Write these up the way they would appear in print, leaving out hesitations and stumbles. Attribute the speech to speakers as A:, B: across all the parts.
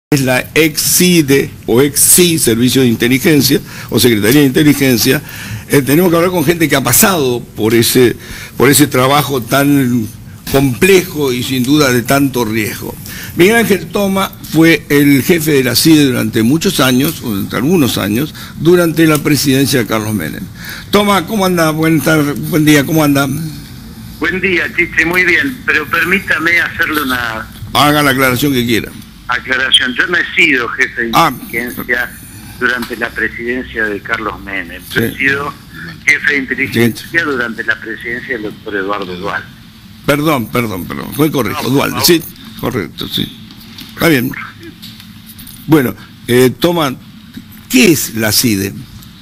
A: es la ex-CIDE o ex-SI, Servicio de Inteligencia o Secretaría de Inteligencia. Tenemos que hablar con gente que ha pasado por ese trabajo tan complejo y sin duda de tanto riesgo. Miguel Ángel Toma fue el jefe de la CIDE durante muchos años, o durante algunos años, durante la presidencia de Carlos Menem. Toma, ¿cómo anda? Buen día, ¿cómo anda?
B: Buen día, Chiche, muy bien, pero permítame hacerle una...
A: Haga la aclaración que quiera.
B: Aclaración, yo no he sido jefe de inteligencia durante la presidencia de Carlos Menem. Yo he sido jefe de inteligencia durante la presidencia del doctor Eduardo Duhalde.
A: Perdón, fue correcto, Duhalde, sí, correcto, sí. Está bien. Bueno, Toma, ¿qué es la CIDE?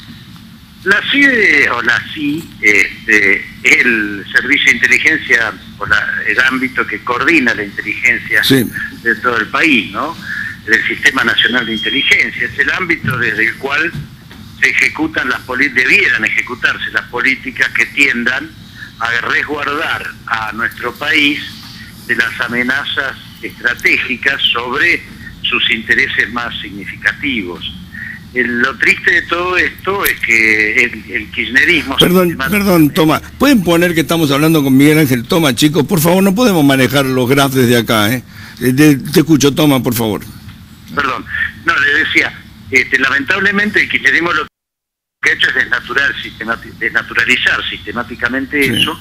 B: La CIDE, o la CI, es el Servicio de Inteligencia, o el ámbito que coordina la inteligencia de todo el país, ¿no? El Sistema Nacional de Inteligencia. Es el ámbito desde el cual se ejecutan debieran ejecutarse las políticas que tiendan a resguardar a nuestro país de las amenazas estratégicas sobre sus intereses más significativos. Lo triste de todo esto es que el kirchnerismo...
A: Perdón, Toma, ¿pueden poner que estamos hablando con Miguel Ángel Toma, chicos? Por favor, no podemos manejar los graphs desde acá, ¿eh? Te escucho, Toma, por favor.
B: Perdón, no, le decía, lamentablemente el kirchnerismo lo que ha hecho es desnaturalizar sistemáticamente eso,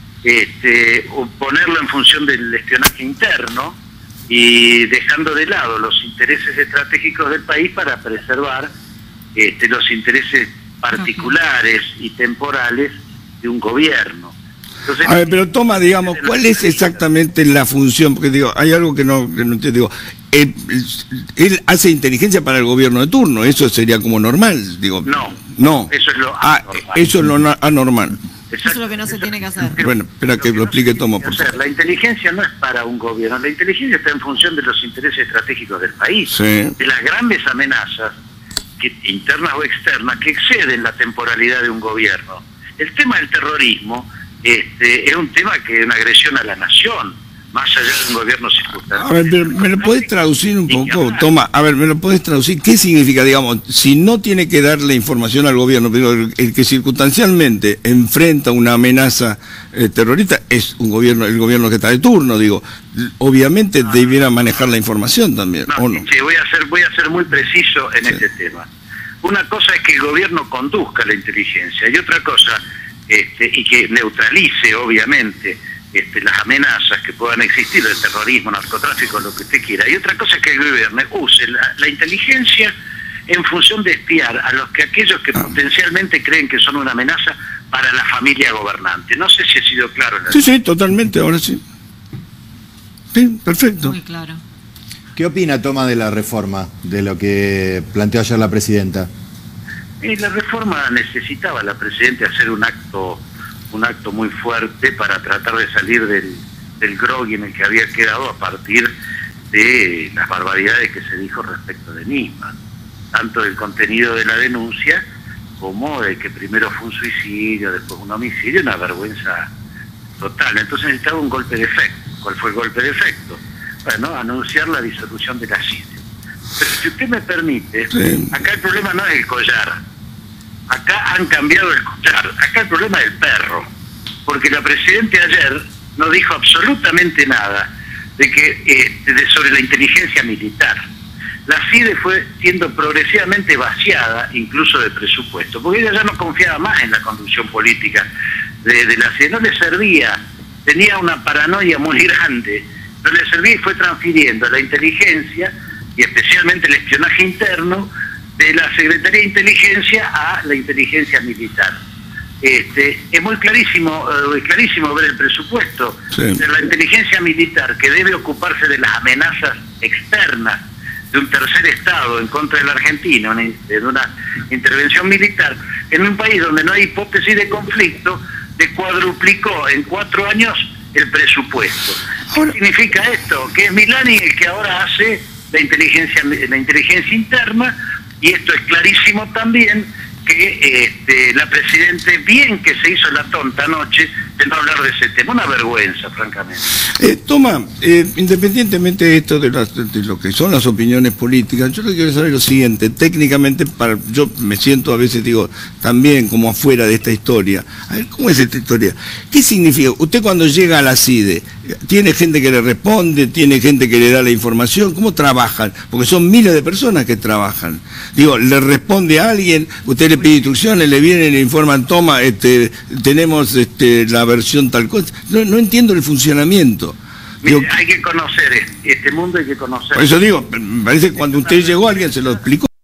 B: o ponerlo en función del espionaje interno, y dejando de lado los intereses estratégicos del país para preservar los intereses particulares y temporales de un gobierno. Entonces, a
A: ver, pero Toma, digamos, ¿cuál es exactamente la función? Porque digo, hay algo que no entiendo. Digo, él hace inteligencia para el gobierno de turno, eso sería como normal, digo. No.
B: Eso es lo anormal.
A: Eso es lo anormal.
C: Eso es lo que no se tiene que hacer.
A: Bueno, espera que lo explique Toma, por favor.
B: La inteligencia no es para un gobierno, la inteligencia está en función de los intereses estratégicos del país, de las grandes amenazas internas o externas que exceden la temporalidad de un gobierno. El tema del terrorismo es un tema que es una agresión a la nación, más allá de un gobierno circunstancial.
A: A ver, ¿me lo puedes traducir un poco, Toma? A ver, ¿me lo puedes traducir? ¿Qué significa, digamos, si no tiene que darle información al gobierno, pero el que circunstancialmente enfrenta una amenaza terrorista es el gobierno que está de turno, digo, obviamente debiera manejar la información también, ¿o no?
B: Sí, voy a ser muy preciso en este tema. Una cosa es que el gobierno conduzca la inteligencia, y otra cosa, y que neutralice, obviamente, las amenazas que puedan existir, del terrorismo, narcotráfico, lo que usted quiera. Y otra cosa es que el gobierno use la inteligencia en función de espiar a aquellos que potencialmente creen que son una amenaza para la familia gobernante. No sé si he sido claro.
A: Sí, totalmente, ahora sí. Sí, perfecto.
C: Muy claro.
D: ¿Qué opina Toma de la reforma, de lo que planteó ayer la presidenta?
B: La reforma necesitaba la presidenta hacer un acto muy fuerte para tratar de salir del grogui en el que había quedado a partir de las barbaridades que se dijo respecto de Nisman, tanto del contenido de la denuncia como de que primero fue un suicidio, después un homicidio, una vergüenza total. Entonces necesitaba un golpe de efecto. ¿Cuál fue el golpe de efecto? Bueno, anunciar la disolución de la CIDE. Pero si usted me permite, acá el problema no es el collar. Acá han cambiado el collar. Acá el problema es el perro. Porque la presidenta ayer no dijo absolutamente nada sobre la inteligencia militar. La CIDE fue siendo progresivamente vaciada, incluso de presupuesto, porque ella ya no confiaba más en la conducción política de la CIDE. No le servía, tenía una paranoia muy grande, no le servía y fue transfiriendo la inteligencia, y especialmente el espionaje interno, de la Secretaría de Inteligencia a la inteligencia militar. Es muy clarísimo ver el presupuesto de la inteligencia militar, que debe ocuparse de las amenazas externas de un tercer Estado en contra de la Argentina, de una intervención militar, en un país donde no hay hipótesis de conflicto, cuadruplicó en 4 años el presupuesto. ¿Qué significa esto? Que es Milani el que ahora hace la inteligencia interna. Y esto es clarísimo también, que la presidenta, bien que se hizo la tonta anoche, no hablar de ese tema. Una vergüenza, francamente.
A: Toma, independientemente de esto, de lo que son las opiniones políticas, yo lo que quiero saber es lo siguiente, técnicamente, yo me siento a veces, digo, también como afuera de esta historia. A ver, ¿cómo es esta historia? ¿Qué significa? Usted cuando llega a la CIDE, ¿tiene gente que le responde? ¿Tiene gente que le da la información? ¿Cómo trabajan? Porque son miles de personas que trabajan. Digo, ¿le responde a alguien? Usted le pide instrucciones, le vienen, le informan, toma, tenemos la versión tal cosa. No entiendo el funcionamiento. Digo,
B: hay que conocer este mundo, hay que conocer.
A: Por eso digo, me parece que cuando usted llegó alguien se lo explicó.